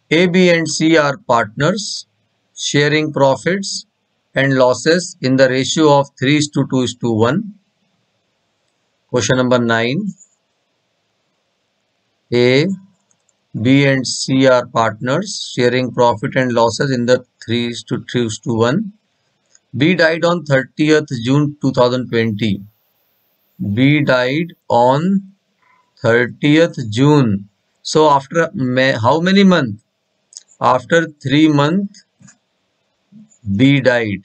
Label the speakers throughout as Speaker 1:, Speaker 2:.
Speaker 1: A, B and C are partners sharing profits and losses in the ratio of 3:2:1. Question number 9. A, B and C are partners sharing profit and losses in the 3:3:1. B died on 30th June 2020. B died on 30th June. So after how many months? After 3 months, B died.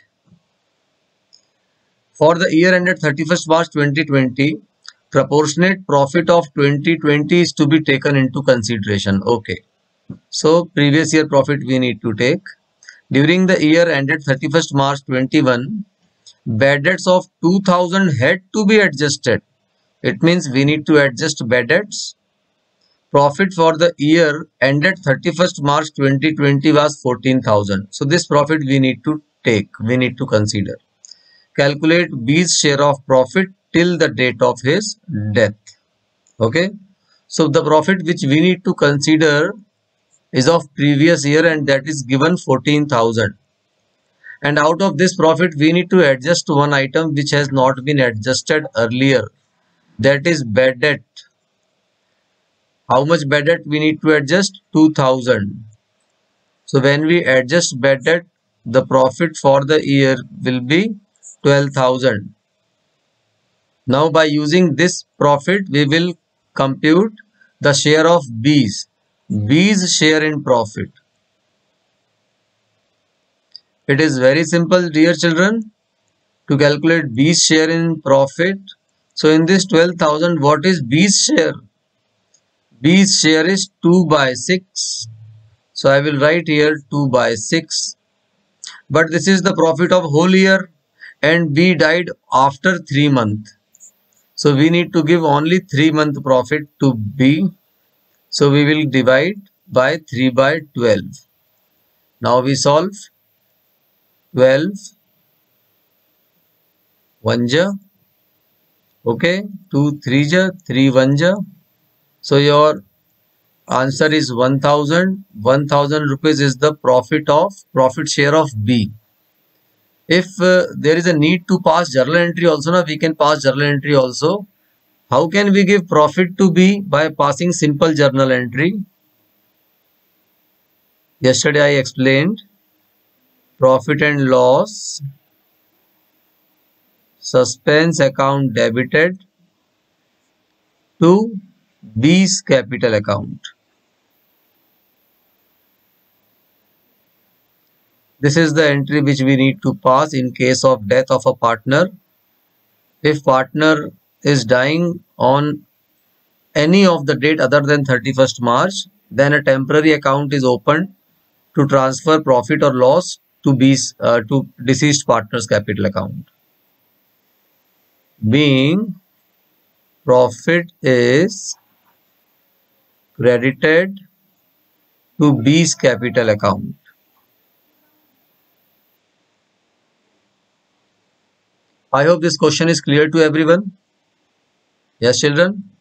Speaker 1: For the year ended 31st March 2020, proportionate profit of 2020 is to be taken into consideration. Okay. So previous year profit we need to take. During the year ended 31st March 21, bad debts of 2000 had to be adjusted. It means we need to adjust bad debts. Profit for the year ended 31st March 2020 was 14,000. So this profit we need to take, we need to consider. Calculate B's share of profit till the date of his death. Okay. So the profit which we need to consider is of previous year and that is given 14,000. And out of this profit we need to adjust one item which has not been adjusted earlier. That is bad debt. How much bad debt we need to adjust? 2000. So when we adjust bad debt, the profit for the year will be 12,000. Now by using this profit, we will compute the share of B's. B's share in profit. It is very simple, dear children, to calculate B's share in profit. So in this 12,000, what is B's share? B's share is 2 by 6. So I will write here 2 by 6. But this is the profit of whole year and B died after 3 months. So we need to give only 3-month profit to B. So we will divide by 3 by 12. Now we solve 12 1 ja. Okay, 2 3 ja, 3 1 ja. So your answer is 1000. 1000 rupees is the profit share of B. If there is a need to pass journal entry also, now we can pass journal entry also. How can we give profit to B? By passing simple journal entry. Yesterday I explained profit and loss, suspense account debited to B's capital account. This is the entry which we need to pass in case of death of a partner. If partner is dying on any of the date other than 31st March, then a temporary account is opened to transfer profit or loss to to deceased partner's capital account. Being profit is credited to B's capital account. I hope this question is clear to everyone. Yes, children?